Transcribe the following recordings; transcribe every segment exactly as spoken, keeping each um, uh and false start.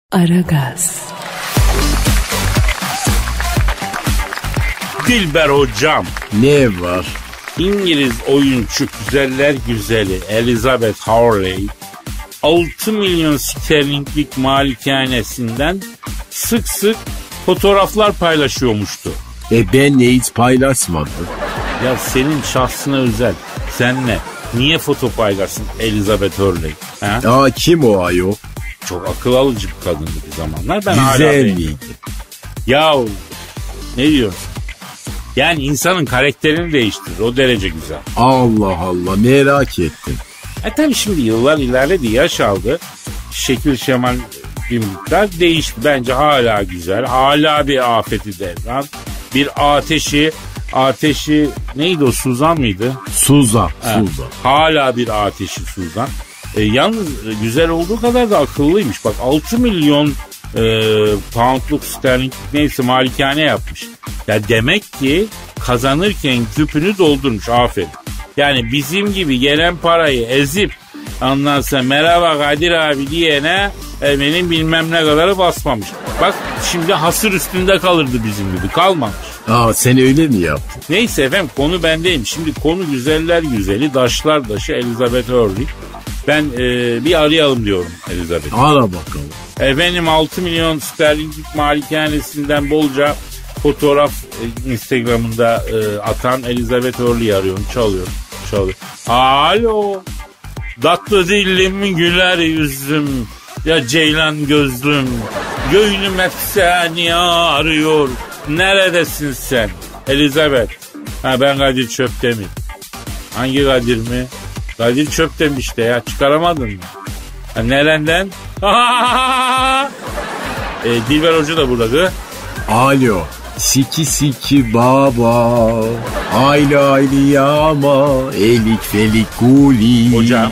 Aragaz. Dilber hocam. Ne var? İngiliz oyuncu güzeller güzeli Elizabeth Hurley altı milyon sterlinlik malikanesinden sık sık fotoğraflar paylaşıyormuştu. E ben ne hiç paylaşmadım. Ya senin şahsına özel. Sen ne? Niye foto paylaşsın Elizabeth Hurley? Ha? Aa kim o ayol? Çok akıl alıcı bir kadındı bir zamanlar. Ben Güzel miydi? Ya ne diyorsun? Yani insanın karakterini değiştirir. O derece güzel. Allah Allah merak ettim. E tabi şimdi yıllar ilerledi, yaş aldı. Şekil şemal bir miktar değişti. Bence hala güzel. Hala bir afeti devran. Bir ateşi, ateşi neydi o, Suzan mıydı? Suzan, Evet. Suzan. Hala bir ateşi Suzan. E, yalnız güzel olduğu kadar da akıllıymış. Bak altı milyon e, poundluk sterling neyse malikane yapmış. Ya demek ki kazanırken küpünü doldurmuş, aferin. Yani bizim gibi gelen parayı ezip ondan sonra merhaba Kadir abi diyene e, benim bilmem ne kadarı basmamış. Bak şimdi hasır üstünde kalırdı bizim gibi, kalmamış. Aa sen öyle mi yaptın? Neyse efendim, konu bendeyim. Şimdi konu güzeller güzeli, daşlar daşı Elizabeth Hurley. Ben e, bir arayalım diyorum Elizabeth'i. Ara bakalım. Efendim altı milyon sterlinlik malikanesinden bolca fotoğraf e, Instagram'ında e, atan Elizabeth Hurley'i arıyorum. Çalıyorum. Çalıyorum. Alo. Tatlı dillim, güler yüzüm. Ya ceylan gözlüm. Göğnüm hep seni arıyor. Neredesin sen? Elizabeth. Ha ben Kadir Çöptemir. Hangi Kadir mi? Kadir Çöptemir işte ya. Çıkaramadın mı? Ha, nereden? e, Dilber Hoca da burada. Alo. Siki siki baba. Ayli ayli yama. Elik felik kuli. Hocam.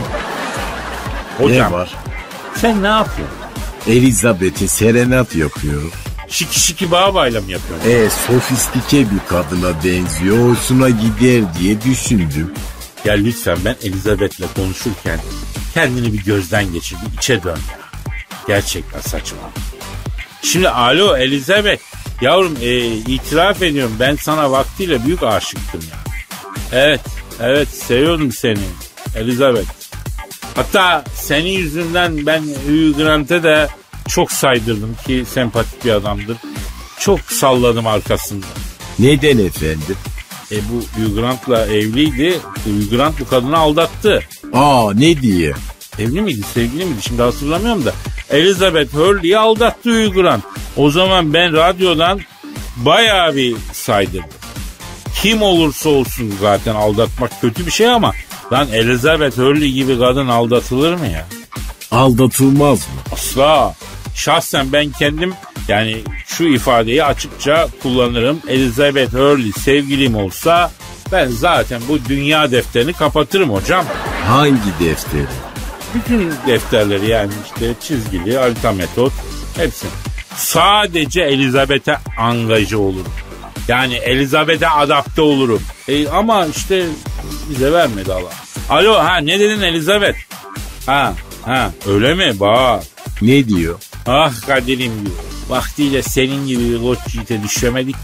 Hocam. Ne var? Sen ne yapıyorsun? Elizabeth'e serenat yapıyor. Şiki şiki babayla mı yapıyorsun? E sofistike bir kadına benziyor. Hoşuna gider diye düşündüm. Ya lütfen, ben Elizabeth'le konuşurken kendini bir gözden geçir, bir içe dön ya. Gerçekten saçma. Şimdi alo Elizabeth. Yavrum e, itiraf ediyorum, ben sana vaktiyle büyük aşıktım ya. Evet, evet seviyordum seni Elizabeth. Hatta senin yüzünden ben Hugh Grant'e de çok saydırdım ki sempatik bir adamdır. Çok salladım arkasında. Neden efendim? E bu Hugh Grant'la evliydi. Hugh Grant bu kadını aldattı. Aa ne diye? Evli miydi, sevgili miydi şimdi hatırlamıyorum da. Elizabeth Hurley'i aldattı Hugh Grant. O zaman ben radyodan bayağı bir saydırdım. Kim olursa olsun zaten aldatmak kötü bir şey ama lan Elizabeth Hurley gibi kadın aldatılır mı ya? Aldatılmaz mı? Asla. Şahsen ben kendim yani şu ifadeyi açıkça kullanırım. Elizabeth Hurley sevgilim olsa ben zaten bu dünya defterini kapatırım hocam. Hangi defteri? Bütün defterleri, yani işte çizgili, harita metot hepsi. Sadece Elizabeth'e angaje olurum. Yani Elizabeth'e adapte olurum. E, ama işte bize vermedi Allah. Alo ha ne dedin Elizabeth? Ha ha öyle mi? Bak. Ne diyor? Ah Kadir'im diyor. Vaktiyle senin gibi bir koç yiğite düşemedik.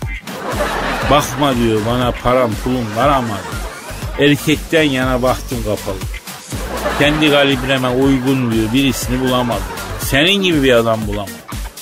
Bakma diyor, bana param pulum var ama diyor, erkekten yana baktım kapalı. Kendi kalibreme uygun diyor birisini bulamadım. Senin gibi bir adam bulamadım.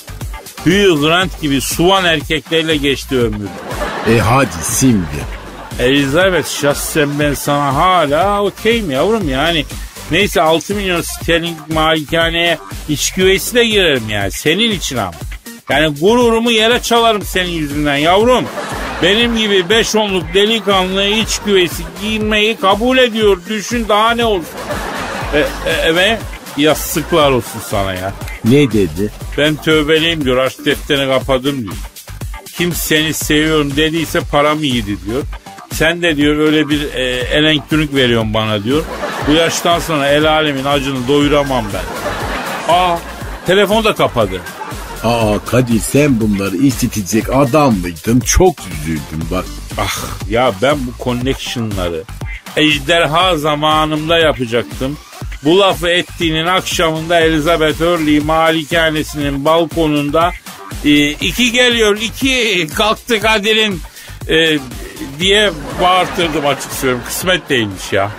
Hugh Grant gibi suvan erkeklerle geçti ömrüm. E hadi şimdi. Elizabeth şahsen ben sana hala okeyim yavrum yani. Neyse altı milyon sterling malikaneye iç güveysiyle girerim yani. Senin için ama. Yani gururumu yere çalarım senin yüzünden yavrum. Benim gibi beş onluk delikanlı iç güveysi giymeyi kabul ediyor. Düşün daha ne olsun. E, e, evet yastıklar olsun sana ya. Ne dedi? Ben tövbeliyim diyor, aşk defterini kapadım diyor. Kim seni seviyorum dediyse paramı yedi diyor. Sen de diyor öyle bir e, elektrik veriyorsun bana diyor. Bu yaştan sonra el alemin acını doyuramam ben. Aa telefonu da kapadı. Aa Kadir sen bunları işitecek adam mıydın? Çok üzüldüm bak. Ah ya ben bu connection'ları ejderha zamanımda yapacaktım. Bu lafı ettiğinin akşamında Elizabeth Hurley malikanesinin balkonunda e, iki geliyor iki kalktı Kadir'in e, diye bağırtırdım, açık söylüyorum. Kısmet değilmiş ya.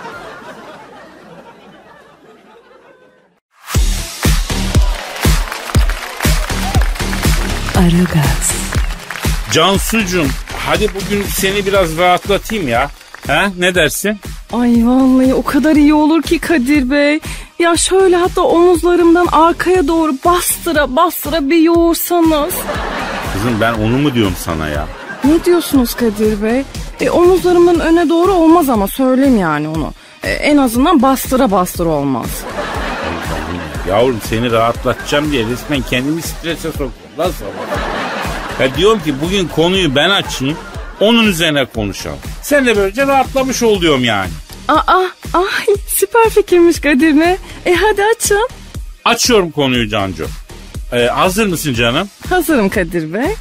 Aragaz. Cansucuğum, hadi bugün seni biraz rahatlatayım ya. Ha, ne dersin? Ay vallahi o kadar iyi olur ki Kadir Bey. Ya şöyle hatta omuzlarımdan arkaya doğru bastıra bastıra bir yoğursanız. Kızım ben onu mu diyorum sana ya? Ne diyorsunuz Kadir Bey? E, omuzlarımın öne doğru olmaz ama söyleyeyim yani onu. E, en azından bastıra bastıra olmaz. Yavrum seni rahatlatacağım diye resmen kendimi strese sokuyorum. Nasıl? Ya diyorum ki bugün konuyu ben açayım, onun üzerine konuşalım. Sen de böylece rahatlamış ol diyorum yani. Aa, ay süper fikirmiş Kadir Bey. E hadi açın. Açıyorum konuyu Cancu. Ee, hazır mısın canım? Hazırım Kadir Bey.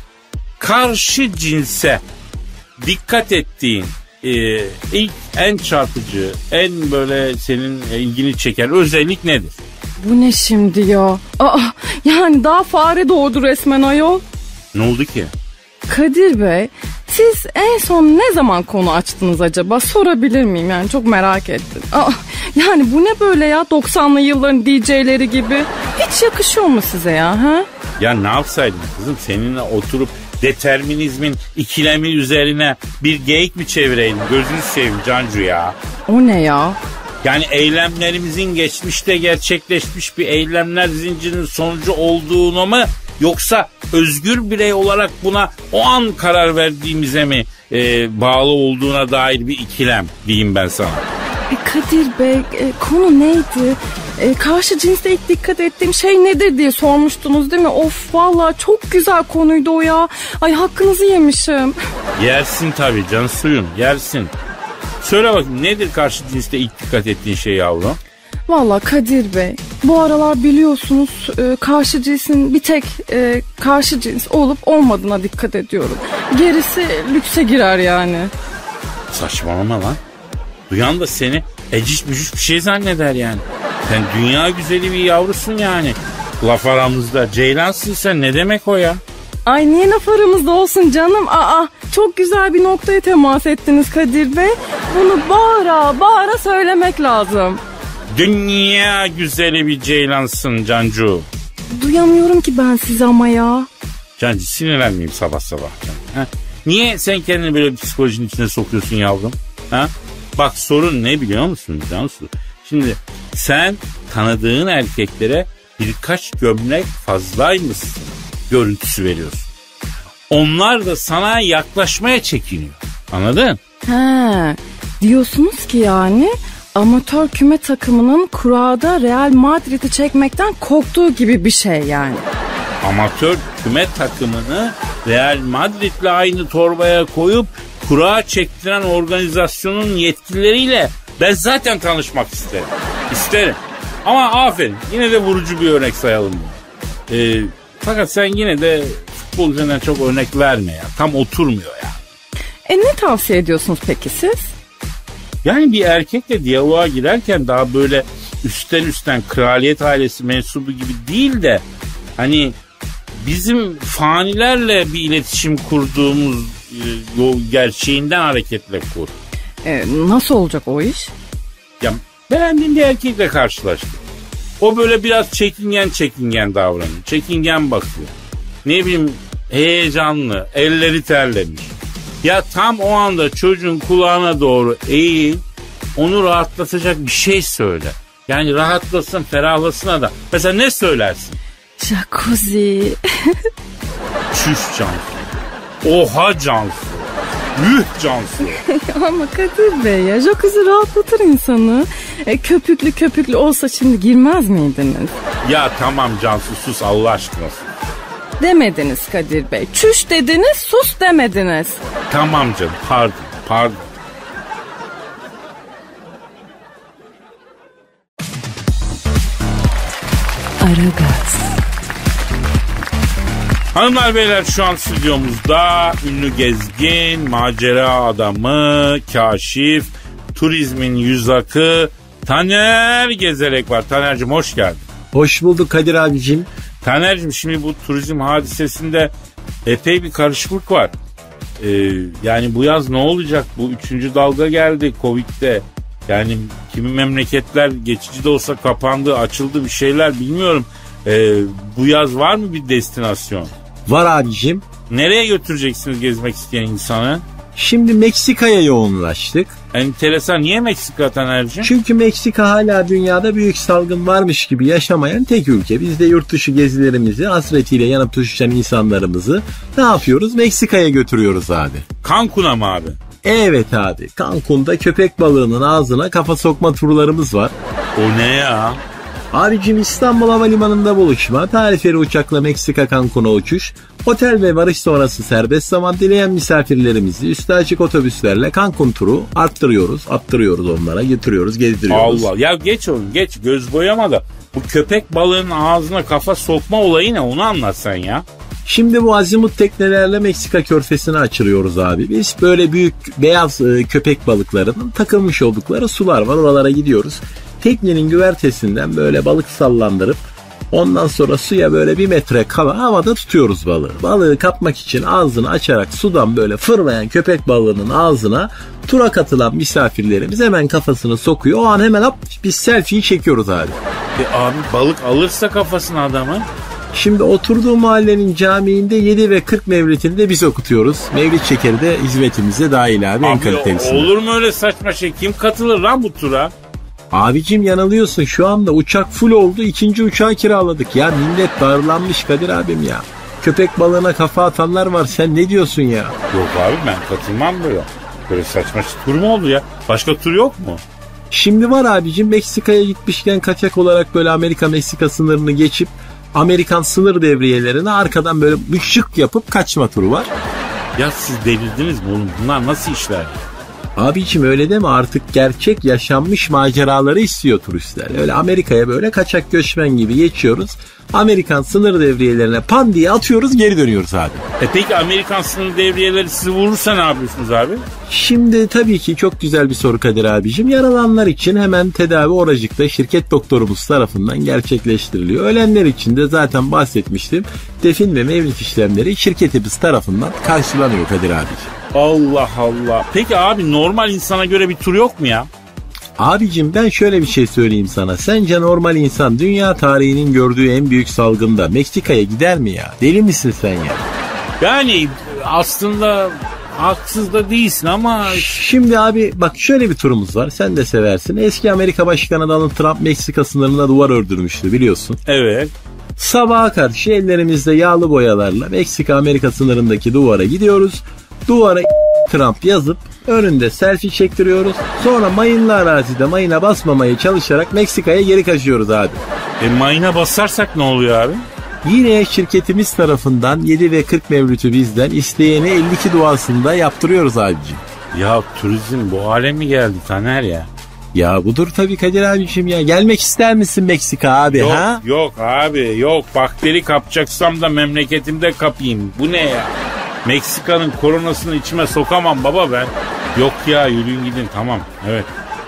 Karşı cinse dikkat ettiğin e, ilk en çarpıcı, en böyle senin ilgini çeken özellik nedir? Bu ne şimdi ya? Aa, yani daha fare doğdu resmen ayol. Ne oldu ki? Kadir Bey, siz en son ne zaman konu açtınız acaba? Sorabilir miyim? Yani çok merak ettim. Aa, yani bu ne böyle ya? doksanlı yılların D J'leri gibi. Hiç yakışıyor mu size ya? Ha? Ya ne yapsaydın kızım? Seninle oturup determinizmin ikilemi üzerine bir geyik mi çevireydin? Gözünü seveyim Cancu ya. O ne ya? Yani eylemlerimizin geçmişte gerçekleşmiş bir eylemler zincirinin sonucu olduğunu mu, yoksa özgür birey olarak buna o an karar verdiğimize mi e, bağlı olduğuna dair bir ikilem diyeyim ben sana. E, Kadir Bey, e, konu neydi? E, karşı cinste ilk dikkat ettiğim şey nedir diye sormuştunuz değil mi? Of vallahi çok güzel konuydu o ya. Ay hakkınızı yemişim. Yersin tabii can suyum, yersin. Söyle bakayım, nedir karşı cinste ilk dikkat ettiğin şey yavrum? Vallahi Kadir Bey, bu aralar biliyorsunuz e, karşı cinsin bir tek e, karşı cins olup olmadığına dikkat ediyorum. Gerisi lükse girer yani. Saçmalama lan. Duyan da seni eciş bücüş bir şey zanneder yani. Sen dünya güzeli bir yavrusun yani. Laf aramızda ceylansın sen, ne demek o ya? Ay niye laf aramızda olsun canım? Aa, çok güzel bir noktaya temas ettiniz Kadir Bey. Bunu bağıra bağıra söylemek lazım. Dünya güzeli bir ceylansın Cancu. Duyamıyorum ki ben sizi ama ya. Cancu sinirlenmeyeyim sabah sabah. Ha? Niye sen kendini böyle bir psikolojinin içine sokuyorsun yavrum? Ha? Bak sorun ne biliyor musun Cansu? Şimdi sen tanıdığın erkeklere birkaç gömlek fazlaymışsın görüntüsü veriyorsun. Onlar da sana yaklaşmaya çekiniyor. Anladın? He, diyorsunuz ki yani amatör küme takımının kurada Real Madrid'i çekmekten korktuğu gibi bir şey yani. Amatör küme takımını Real Madrid'le aynı torbaya koyup kura çektiren organizasyonun yetkilileriyle ben zaten tanışmak isterim. İsterim. Ama aferin, yine de vurucu bir örnek sayalım bunu. Ee, fakat sen yine de futbol üzerinden çok örnek verme ya. Tam oturmuyor ya. E ne tavsiye ediyorsunuz peki siz? Yani bir erkekle diyaloğa girerken daha böyle üstten üstten kraliyet ailesi mensubu gibi değil de hani bizim fanilerle bir iletişim kurduğumuz e, o gerçeğinden hareketle kur. E, nasıl olacak o iş? Ya beğendiğin bir erkekle karşılaştın. O böyle biraz çekingen çekingen davranıyor. Çekingen bakıyor. Ne bileyim heyecanlı, elleri terlemiş. Ya tam o anda çocuğun kulağına doğru eğil, onu rahatlatacak bir şey söyle. Yani rahatlasın, ferahlasın da. Mesela ne söylersin? Jacuzzi. Çüş Cansu. Oha Cansu. Yuh Cansu. Ama Kadir Bey ya, jacuzzi rahatlatır insanı. E, köpüklü köpüklü olsa şimdi girmez miydiniz? Ya tamam Cansu sus Allah aşkına. Demediniz Kadir Bey. Çüş dediniz, sus demediniz. Tamam canım, pardon, pardon. Aragaz. Hanımlar beyler, şu an stüdyomuzda ünlü gezgin, macera adamı, kaşif, turizmin yüz akı, Taner Gezerek var. Taner'cim hoş geldin. Hoş bulduk Kadir abicim. Taner'cim şimdi bu turizm hadisesinde epey bir karışıklık var. Ee, yani bu yaz ne olacak? Bu üçüncü dalga geldi Covid'de. Yani kimi memleketler geçici de olsa kapandı, açıldı bir şeyler bilmiyorum. Ee, bu yaz var mı bir destinasyon? Var abicim. Nereye götüreceksiniz gezmek isteyen insanı? Şimdi Meksika'ya yoğunlaştık. Enteresan. Niye Meksika Taner'cim? Çünkü Meksika hala dünyada büyük salgın varmış gibi yaşamayan tek ülke. Biz de yurt dışı gezilerimizi hasretiyle yanıp tutuşan insanlarımızı ne yapıyoruz? Meksika'ya götürüyoruz abi. Cancun'a mı abi? Evet abi. Cancun'da köpek balığının ağzına kafa sokma turlarımız var. O ne ya? Abicim İstanbul Havalimanı'nda buluşma, tarifeli uçakla Meksika Cancun'a uçuş, otel ve varış sonrası serbest zaman dileyen misafirlerimizi üstü açık otobüslerle Cancun turu arttırıyoruz, attırıyoruz onlara, getiriyoruz, gezdiriyoruz. Allah ya geç oğlum geç göz boyama da bu köpek balığının ağzına kafa sokma olayı ne onu anlat sen ya. Şimdi bu azimut teknelerle Meksika körfezini açırıyoruz abi. Biz böyle büyük beyaz e, köpek balıklarının takılmış oldukları sular var, oralara gidiyoruz. Teknenin güvertesinden böyle balık sallandırıp ondan sonra suya böyle bir metre kala havada tutuyoruz balığı. Balığı kapmak için ağzını açarak sudan böyle fırlayan köpek balığının ağzına tura katılan misafirlerimiz hemen kafasını sokuyor. O an hemen hop biz selfie'yi çekiyoruz abi. E abi balık alırsa kafasını adamın. Şimdi oturduğu mahallenin camiinde yedi ve kırk mevlidinde biz okutuyoruz. Mevlid şekeri de hizmetimize dahil abi, abi en kalitelisinde. Olur mu öyle saçma şey? Kim katılır lan bu tura? Abicim yanılıyorsun, şu anda uçak full oldu, ikinci uçağı kiraladık ya, millet darlanmış Kadir abim ya. Köpek balığına kafa atanlar var, sen ne diyorsun ya? Yok abi ben katılmam böyle. Böyle saçma tur mu oldu ya? Başka tur yok mu? Şimdi var abicim, Meksika'ya gitmişken kaçak olarak böyle Amerika-Meksika sınırını geçip Amerikan sınır devriyelerine arkadan böyle müşrik yapıp kaçma turu var. Ya siz delirdiniz mi oğlum? Bunlar nasıl işler? Abiciğim öyle deme, artık gerçek yaşanmış maceraları istiyor turistler. Öyle Amerika'ya böyle kaçak göçmen gibi geçiyoruz. Amerikan sınır devriyelerine pan diye atıyoruz, geri dönüyoruz abi. E peki Amerikan sınır devriyeleri sizi vurursa ne yapıyorsunuz abi? Şimdi tabii ki çok güzel bir soru Kadir abicim. Yaralananlar için hemen tedavi oracıkta şirket doktorumuz tarafından gerçekleştiriliyor. Ölenler için de zaten bahsetmiştim. Defin ve mevlid işlemleri şirketimiz tarafından karşılanıyor Kadir abicim. Allah Allah. Peki abi normal insana göre bir tur yok mu ya? Abicim ben şöyle bir şey söyleyeyim sana. Sence normal insan dünya tarihinin gördüğü en büyük salgında Meksika'ya gider mi ya? Deli misin sen ya? Yani aslında haksız da değilsin ama... Şimdi abi bak şöyle bir turumuz var. Sen de seversin. Eski Amerika Başkanı Donald Trump Meksika sınırına duvar ördürmüştü biliyorsun. Evet. Sabaha karşı ellerimizde yağlı boyalarla Meksika Amerika sınırındaki duvara gidiyoruz. Duvara Trump yazıp önünde selfie çektiriyoruz. Sonra mayınlı arazide mayına basmamaya çalışarak Meksika'ya geri kaçıyoruz abi. E mayına basarsak ne oluyor abi? Yine şirketimiz tarafından yedi ve kırk mevlütü bizden isteyene elli iki duasında yaptırıyoruz abicim. Ya turizm bu hale mi geldi Taner ya? Ya budur tabii Kadir abicim ya. Gelmek ister misin Meksika abi yok, ha? Yok abi yok. Bakteri kapacaksam da memleketimde kapayım. Bu ne ya? Meksika'nın koronasını içime sokamam baba ben. Yok ya yürüyün gidin tamam evet.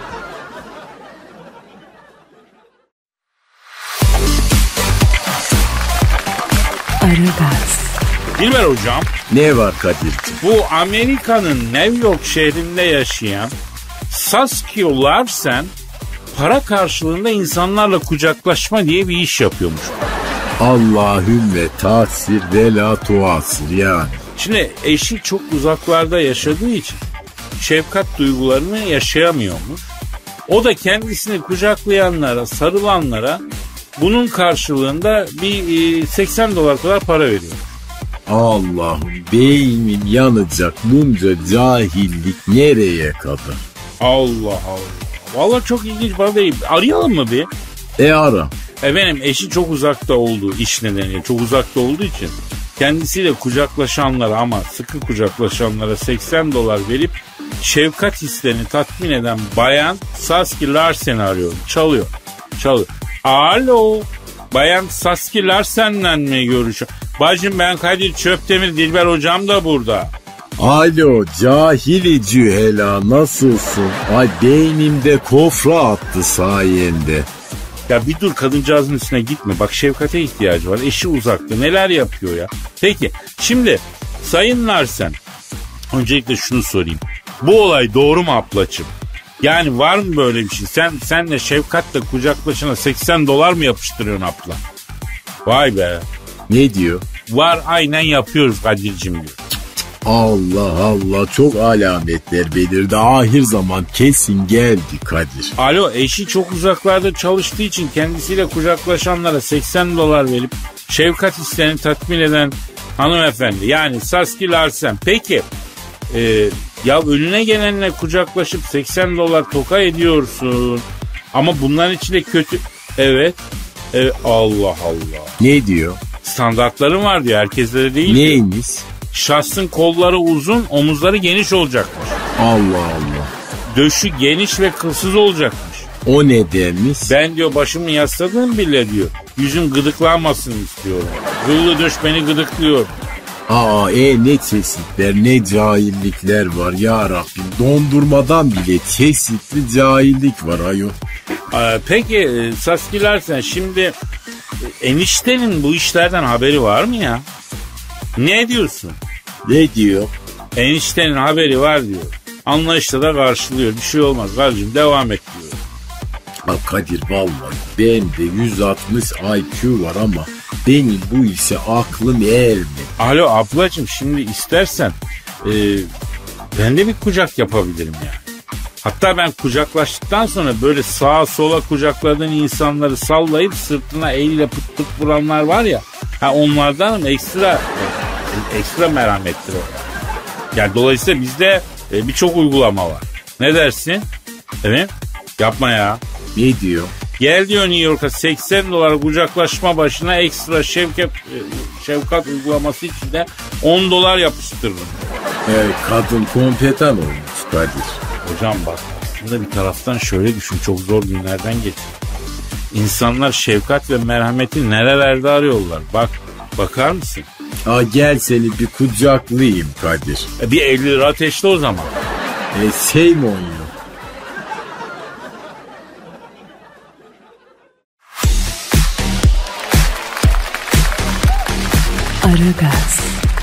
Aragaz. Dilber hocam. Ne var Kadir? Bu Amerika'nın New York şehrinde yaşayan Saskia Larsen para karşılığında insanlarla kucaklaşma diye bir iş yapıyormuş. Allahümme tasir ve la tuasir yani. Şimdi eşi çok uzaklarda yaşadığı için şefkat duygularını yaşayamıyormuş. O da kendisini kucaklayanlara, sarılanlara bunun karşılığında bir seksen dolar kadar para veriyor. Allah'ım beynim yanacak, bunca cahillik nereye kadar? Allah Allah. Vallahi çok ilginç bana değil. Arayalım mı bir? E ara. Efendim eşi çok uzakta olduğu iş nedeniyle çok uzakta olduğu için kendisiyle kucaklaşanlara ama sıkı kucaklaşanlara seksen dolar verip şefkat hislerini tatmin eden bayan Saskia Larsen'i arıyorum. Çalıyor. Çalıyor. Alo. Bayan Saskia Larsen'le mi görüşüyor? Bacım ben Kadir Çöptemir, Dilber hocam da burada. Alo cahili cühela nasılsın? Ay beynimde kofra attı sayende. Ya bir dur, kadıncağızın üstüne gitme. Bak Şefkat'e ihtiyacı var. Eşi uzakta. Neler yapıyor ya? Peki şimdi Sayın Larsen, öncelikle şunu sorayım. Bu olay doğru mu ablacığım? Yani var mı böyle bir şey? Sen senle Şefkat'le kucaklaşana seksen dolar mı yapıştırıyorsun abla? Vay be. Ne diyor? Var, aynen yapıyoruz Kadir'cim diyor. Allah Allah, çok alametler belirdi. Ahir zaman kesin geldi Kadir. Alo, eşi çok uzaklarda çalıştığı için kendisiyle kucaklaşanlara seksen dolar verip şefkat isteğini tatmin eden hanımefendi. Yani Saskia Larsen. Peki e, ya önüne gelenle kucaklaşıp seksen dolar toka ediyorsun. Ama bunların içinde kötü... Evet. Evet. Allah Allah. Ne diyor? Standartların var diyor. Herkeste değil. Neymiş? Şahsın kolları uzun, omuzları geniş olacakmış. Allah Allah. Döşü geniş ve kılsız olacakmış. O ne demiş? Ben diyor başımı yasladığım bile diyor. Yüzüm gıdıklanmasın istiyorum. Kıllı döş beni gıdıklıyor. Aa e ne çeşitler, ne cahillikler var ya Rabbim. Dondurmadan bile çeşitli cahillik var ayol. Ee, peki Saskia Larsen, şimdi eniştenin bu işlerden haberi var mı ya? Ne diyorsun? Ne diyor? Eniştenin haberi var diyor. Anlayışla da karşılıyor. Bir şey olmaz kardeşim, devam et diyor. Ha Kadir vallahi bende yüz altmış I Q var ama benim bu işe aklım ermedi. Alo ablacığım, şimdi istersen e, ben de bir kucak yapabilirim yani. Hatta ben kucaklaştıktan sonra böyle sağa sola kucakladığın insanları sallayıp sırtına eliyle pıt pıt vuranlar var ya. Ha onlardanım, ekstra ekstra merhamettir o. Yani dolayısıyla bizde e, birçok uygulama var. Ne dersin? Evet. Yapma ya. Ne diyor? Gel diyor New York'a, seksen dolar kucaklaşma başına ekstra şefkat, şefkat uygulaması için de on dolar yapıştırırım. Evet, kadın kompetan olmuş Kadir. Hocam bak, aslında bir taraftan şöyle düşün, çok zor günlerden geçiyor. İnsanlar şefkat ve merhameti nerelerde arıyorlar? Bak, bakar mısın? Aa, gel seni bir kucaklayayım Kadir. E, bir elli lira ateşle o zaman. E, şey mi oynuyor? Aragaz.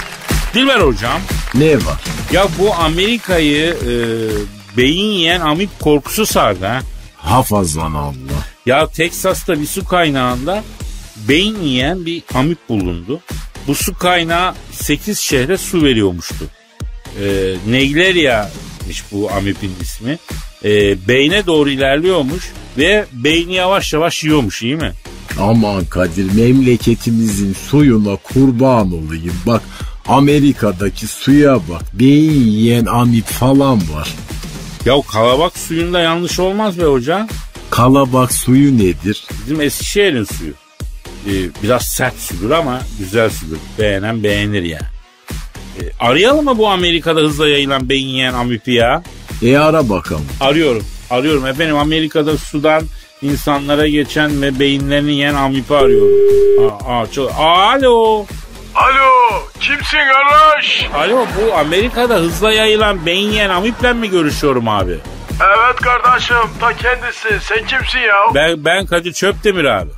Dilber hocam. Ne var? Ya bu Amerika'yı e, beyin yiyen amip korkusu sardı ha. Hafazan Allah. Ya Teksas'ta bir su kaynağında beyin yiyen bir amip bulundu. Bu su kaynağı sekiz şehre su veriyormuştu. E, Negleria'mış bu amipin ismi. E, beyne doğru ilerliyormuş ve beyni yavaş yavaş yiyormuş, iyi mi? Aman Kadir, memleketimizin suyuna kurban olayım. Bak Amerika'daki suya bak. Beyin yiyen amip falan var. Ya kalabak suyunda yanlış olmaz be hocam. Kalabak suyu nedir? Bizim Eskişehir'in suyu. Ee, biraz sert sudur ama güzel sudur. Beğenen beğenir yani. Ee, arayalım mı bu Amerika'da hızla yayılan beyin yiyen amipi ya? E ara bakalım. Arıyorum. Arıyorum efendim, Amerika'da sudan insanlara geçen ve beyinlerini yiyen amipi arıyorum. Aa, aa, çok... Alo. Alo, kimsin kardeş? Alo, bu Amerika'da hızla yayılan beyin yiyen amiple mi görüşüyorum abi? Evet kardeşim, ta kendisi. Sen kimsin ya? Ben, ben Kadir Çöptemir abi.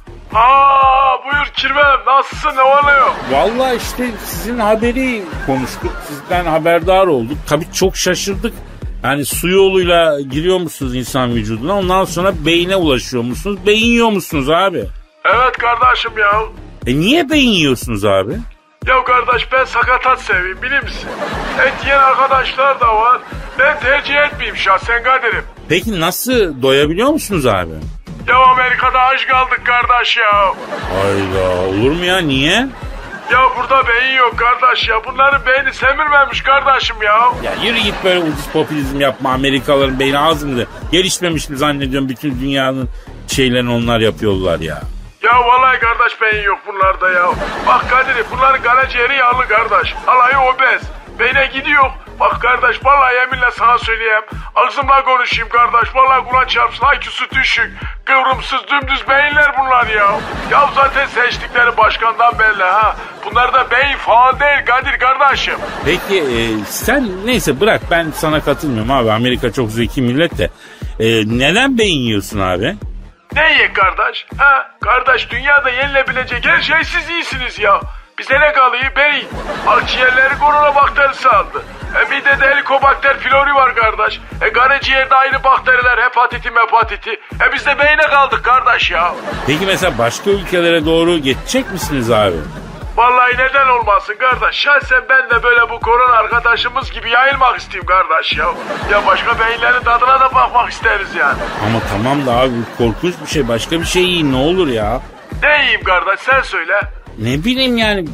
Aa, buyur kirvem, nasılsın, ne var ne yok? Vallahi işte sizin haberi konuştuk. Sizden haberdar olduk. Tabii çok şaşırdık. Yani su yoluyla giriyor musunuz insan vücuduna? Ondan sonra beyine ulaşıyor musunuz? Beyin yiyor musunuz abi? Evet kardeşim ya. E niye beyin yiyorsunuz abi? Ya kardeş, ben sakatat seveyim, bilir misin? Et yiyen arkadaşlar da var. Ben tercih etmeyeyim şahsen Kadir'im. Peki nasıl, doyabiliyor musunuz abi? Ya Amerika'da aç kaldık kardeş ya. Hayda, olur mu ya, niye? Ya burada beyin yok kardeş ya. Bunların beyni semirmemiş kardeşim ya. Ya yürü git, böyle ucuz popülizm yapma. Amerikalıların beyni ağzımda. Gelişmemişti zannediyorum, bütün dünyanın şeylerini onlar yapıyorlar ya. Ya vallahi kardeş, beyin yok bunlarda ya. Bak Kadir'im, bunların karaciğeri yağlı kardeş. Alayı obez. Beyne gidiyor. Bak kardeş vallahi yeminle sana söyleyeyim. Ağzımla konuşayım kardeş. Vallahi Kur'an çarpsın I Q'su düşük. Kıvrımsız dümdüz beyinler bunlar ya. Ya zaten seçtikleri başkandan belli ha. Bunlar da beyin falan değil Kadir kardeşim. Peki e, sen neyse bırak, ben sana katılmıyorum abi. Amerika çok zeki millet de. E, neden beyin yiyorsun abi? Ne ye kardeş? Ha? Kardeş dünyada yenilebilecek her şey siz iyisiniz ya. Bize ne kalıyor? Beyin. Akciğerleri korona bakterisi aldı. E midede helikobakter pylori var kardeş. E karaciğerde aynı bakteriler hepatiti mepatiti. E biz de beyne kaldık kardeş ya. Peki mesela başka ülkelere doğru geçecek misiniz abi? Vallahi neden olmasın kardeş. Şahsen ben de böyle bu korona arkadaşımız gibi yayılmak isteyeyim kardeş ya. Ya başka beyinlerin tadına da bakmak isteriz yani. Ama tamam da abi bu korkunç bir şey. Başka bir şey yiyin ne olur ya. Ne yiyeyim kardeş sen söyle. Ne bileyim yani.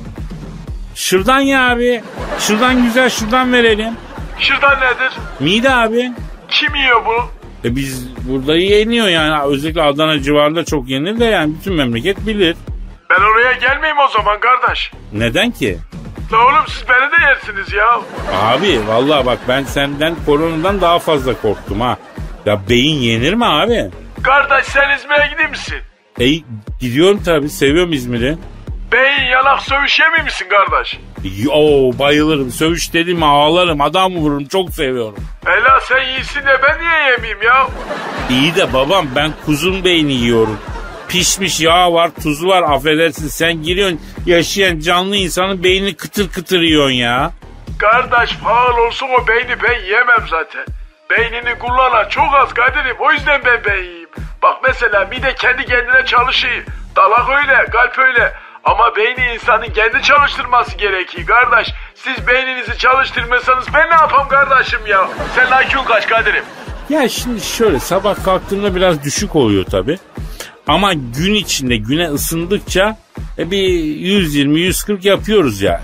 Şırdan ya abi. Şırdan güzel, şırdan verelim. Şırdan nedir? Mide abi. Kim yiyor bunu? E biz burada yeniyor yani. Özellikle Adana civarında çok yenir de yani bütün memleket bilir. Ben oraya gelmeyeyim o zaman kardeş. Neden ki? La oğlum siz beni de yersiniz ya. Abi vallahi bak ben senden koronadan daha fazla korktum ha. Ya beyin yenir mi abi? Kardeş sen İzmir'e gidiyor musun? E gidiyorum tabii, seviyorum İzmir'i. Beyin yanak sövüş yemiyor misin kardeş? Yo bayılırım, sövüş dedim ağlarım, adam vururum, çok seviyorum. Ela sen iyisin de ben niye yemeyeyim ya? İyi de babam ben kuzun beyni yiyorum. Pişmiş yağ var, tuzu var, affedersin sen giriyorsun yaşayan canlı insanın beynini kıtır kıtır yiyorsun ya. Kardeş pahalı olsun o beyni ben yemem zaten. Beynini kullanan çok az Kadir'im, o yüzden ben beyin yiyeyim. Bak mesela mide kendi kendine çalışıyor. Dalak öyle, kalp öyle. Ama beyni insanın kendi çalıştırması gerekiyor kardeş. Siz beyninizi çalıştırmasanız ben ne yapayım kardeşim ya? Sen I Q'un kaç Kadir'im? Ya şimdi şöyle sabah kalktığımda biraz düşük oluyor tabii. Ama gün içinde güne ısındıkça e, bir yüz yirmi yüz kırk yapıyoruz yani.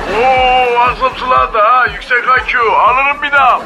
Oo ağzım sulandı ha, yüksek I Q alırım bir daha.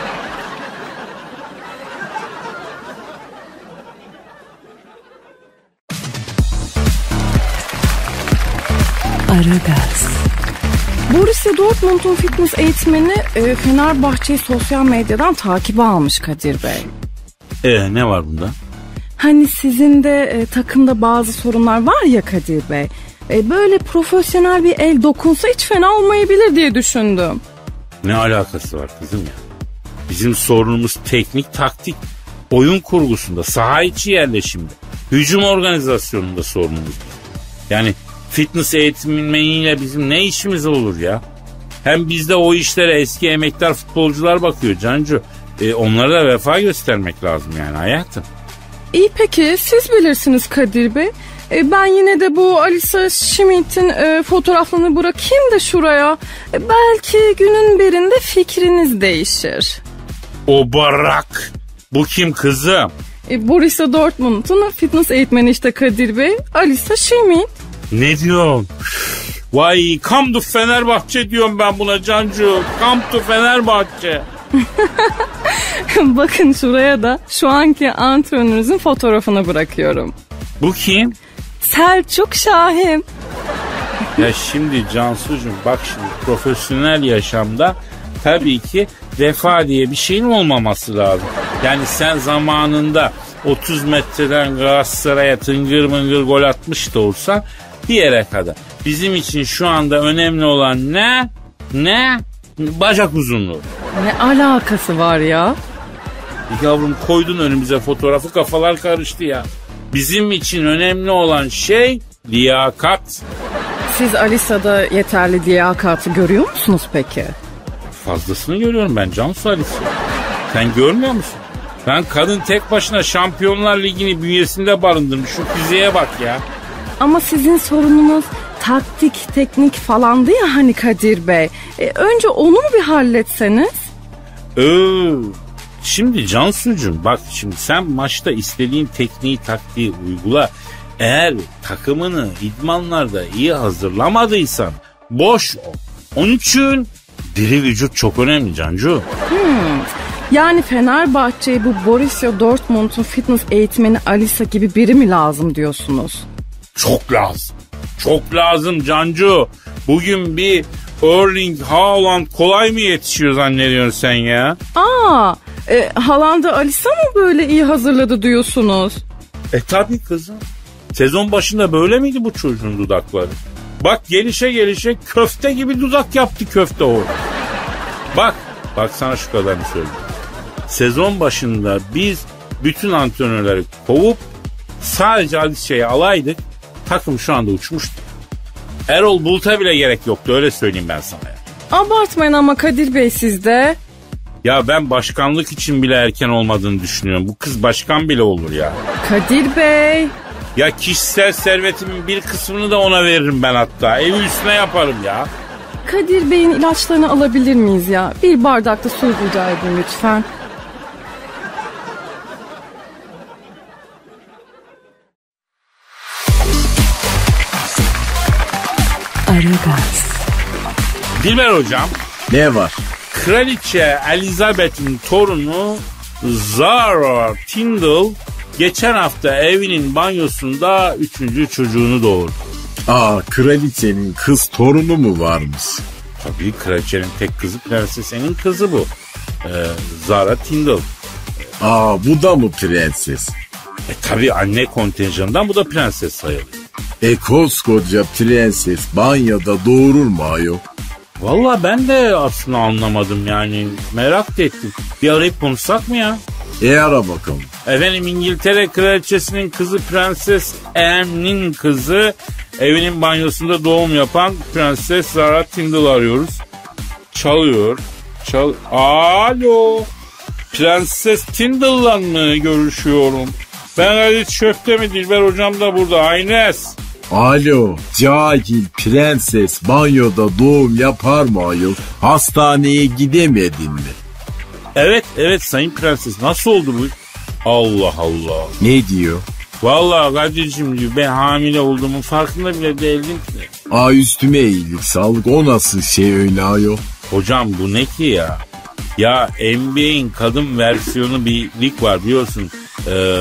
Aragaz. Borussia Dortmund'un fitness eğitmeni e, Fenerbahçe'yi sosyal medyadan takibe almış Kadir Bey. E ne var bunda? Hani sizin de e, takımda bazı sorunlar var ya Kadir Bey. E, böyle profesyonel bir el dokunsa hiç fena olmayabilir diye düşündüm. Ne alakası var kızım ya? Bizim sorunumuz teknik, taktik, oyun kurgusunda, saha içi yerleşimde, hücum organizasyonunda sorunumuz. Yani fitness eğitmeniyle bizim ne işimiz olur ya? Hem bizde o işlere eski emektar futbolcular bakıyor Cancu. E, onlara da vefa göstermek lazım yani hayatım. İyi peki siz bilirsiniz Kadir Bey. E, ben yine de bu Alisa Schmidt'in e, fotoğraflarını bırakayım da şuraya. E, belki günün birinde fikriniz değişir. O barak. Bu kim kızım? E, Borussia Dortmund'un fitness eğitmeni işte Kadir Bey. Alisa Schmidt. Ne diyorsun? Vay come to Fenerbahçe diyorum ben buna Cancu. Come to Fenerbahçe. Bakın şuraya da şu anki antrenörünüzün fotoğrafını bırakıyorum. Bu kim? Selçuk Şahin. Ya şimdi Cansucuğum bak şimdi profesyonel yaşamda tabii ki vefa diye bir şeyin olmaması lazım. Yani sen zamanında otuz metreden Galatasaray'a tıngır mıngır gol atmış da olsan bir yere kadar. Bizim için şu anda önemli olan ne? Ne? Bacak uzunluğu. Ne alakası var ya? Yavrum koydun önümüze fotoğrafı, kafalar karıştı ya. Bizim için önemli olan şey liyakat. Siz Alisa'da yeterli liyakatı görüyor musunuz peki? Fazlasını görüyorum ben Cansu Alisa. Sen görmüyor musun? Ben kadın tek başına Şampiyonlar Ligi'ni bünyesinde barındırmış. Şu fiziğe bak ya. Ama sizin sorununuz taktik, teknik falandı ya hani Kadir Bey. E, önce onu mu bir halletseniz? Ee, şimdi Cansucuğum bak şimdi sen maçta istediğin tekniği, taktiği uygula. Eğer takımını idmanlarda iyi hazırlamadıysan boş ol. Onun için diri vücut çok önemli Cancu. Hmm. Yani Fenerbahçe'ye bu Borussia Dortmund'un fitness eğitmeni Alisa gibi biri mi lazım diyorsunuz? Çok lazım. Çok lazım Cancu. Bugün bir Erling Haaland kolay mı yetişiyor zannediyorsun sen ya? Aa, e, Haaland'ı Alisa mı böyle iyi hazırladı diyorsunuz? E tabi kızım. Sezon başında böyle miydi bu çocuğun dudakları? Bak gelişe gelişe köfte gibi dudak yaptı köfte orada. Bak, bak sana şu kadarını söyleyeyim. Sezon başında biz bütün antrenörleri kovup sadece Alicia'yı alaydık. Takım şu anda uçmuştu. Erol Bulut'a bile gerek yoktu, öyle söyleyeyim ben sana. Abartmayın ama Kadir Bey sizde. Ya ben başkanlık için bile erken olmadığını düşünüyorum. Bu kız başkan bile olur ya. Kadir Bey. Ya kişisel servetimin bir kısmını da ona veririm ben hatta. Evi üstüne yaparım ya. Kadir Bey'in ilaçlarını alabilir miyiz ya? Bir bardakta su rica edin lütfen. Aragaz. Dilber hocam. Ne var? Kraliçe Elizabeth'in torunu Zara Tindall geçen hafta evinin banyosunda üçüncü çocuğunu doğurdu. Aa, kraliçenin kız torunu mu varmış? Tabii kraliçenin tek kızı prensesenin kızı bu. Ee, Zara Tindall. Aa, bu da mı prenses? E tabii anne kontenjanından bu da prenses sayılır. E koskoca prenses banyoda doğurur mu ayol? Vallahi ben de aslında anlamadım yani. Merak da ettim. Bir arayıp konuşsak mı ya? E ara bakalım. Efendim İngiltere kraliçesinin kızı Prenses Anne'nin kızı evinin banyosunda doğum yapan Prenses Zara Tindall'ı arıyoruz. Çalıyor. Çal Alo. Prenses Tindall'la mı görüşüyorum? Ben Halit Şöfte mi? Dilber hocam da burada. Aynes. Alo, cahil prenses banyoda doğum yapar mı ayol? Hastaneye gidemedin mi? Evet, evet sayın prenses. Nasıl oldu bu? Allah Allah. Ne diyor? Vallahi Kadir'cim diyor, ben hamile olduğumun farkında bile değildim ki. Aa, üstüme iyilik sağlık, o nasıl şey öyle ayol? Hocam bu ne ki ya? Ya N B A'in kadın versiyonu bir lig var biliyorsun. Ee,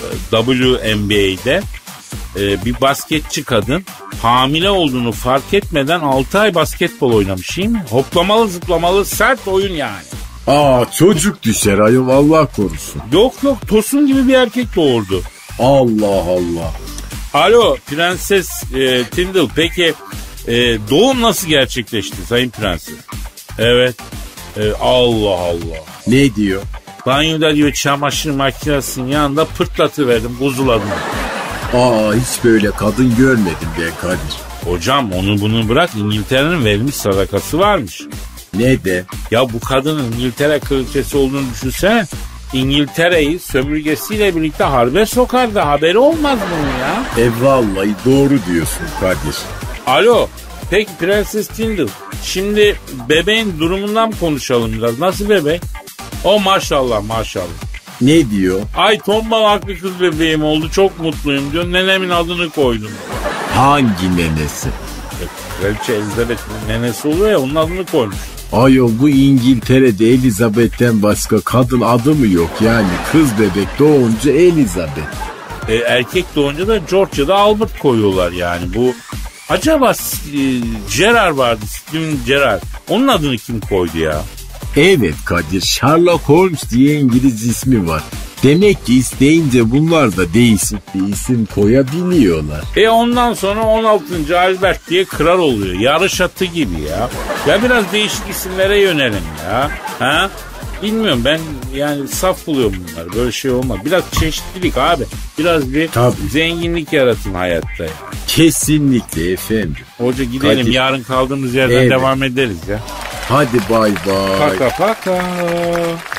W N B A'de ee, bir basketçi kadın hamile olduğunu fark etmeden altı ay basketbol oynamış, değil mi? Hoplamalı zıplamalı sert oyun yani. Aa, çocuk düşer ayol, Allah korusun. Yok yok, Tosun gibi bir erkek doğurdu. Allah Allah. Alo Prenses e, Tindall, peki e, doğum nasıl gerçekleşti sayın prenses? Evet. E, Allah Allah. Ne diyor? Banyoda diyor çamaşır makinesinin yanında pırtlatıverdim, kuzuladım. Aa, hiç böyle kadın görmedim ben Kadir. Hocam onu bunu bırak, İngiltere'nin verilmiş sadakası varmış. Ne de? Ya bu kadının İngiltere kraliçesi olduğunu düşünsene. İngiltere'yi sömürgesiyle birlikte harbe sokardı, haberi olmaz bunun ya. E vallahi doğru diyorsun Kadir. Alo, peki Prenses Tindall, şimdi bebeğin durumundan konuşalım biraz. Nasıl bebek? O maşallah maşallah. Ne diyor? Ay tombal haklı kız bebeğim oldu, çok mutluyum diyor. Nenemin adını koydum. Hangi nenesi? E, Kraliçe Elizabeth'in nenesi oluyor ya, onun adını koymuş. Ayol, bu İngiltere'de Elizabeth'ten başka kadın adı mı yok yani? Kız bebek doğunca Elizabeth. E, erkek doğunca da George'da Albert koyuyorlar yani. Bu acaba e, Gerard vardı, Steven Gerard. Onun adını kim koydu ya? Evet Kadir, Sherlock Holmes diye İngiliz ismi var. Demek ki isteyince bunlar da değişik bir isim koyabiliyorlar. E ondan sonra on altıncı Albert diye kral oluyor. Yarış atı gibi ya. Ya biraz değişik isimlere yönelim ya. Ha? Bilmiyorum, ben yani saf buluyorum bunları. Böyle şey olmaz. Biraz çeşitlilik abi. Biraz bir Tabii. zenginlik yaratın hayatta ya. Kesinlikle efendim. Hoca gidelim, Kadir. yarın kaldığımız yerden Evet. devam ederiz ya. Hadi bay bay. Paka paka.